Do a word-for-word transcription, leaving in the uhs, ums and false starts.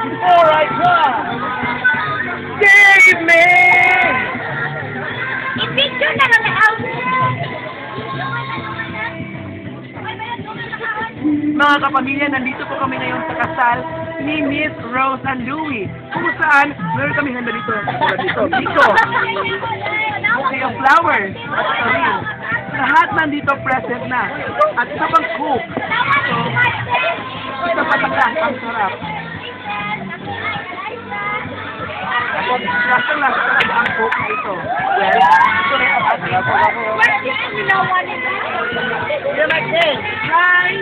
before I cry. Save me! I-picture na lang out. Mga kapamilya, nandito po kami ngayon sa kasal ni Miss Rose and Louie. Kung saan, meron kami handa dito. Dito, dito. Bouquet of flowers at sarin. Lahat nandito present na. At isa pang cook. So, isa pa takas. Ang sarap. Ako, lasa-lasa talaga ang cook ito. Well, ito rin ang ating. Where's the one in the You're like, hey, hi!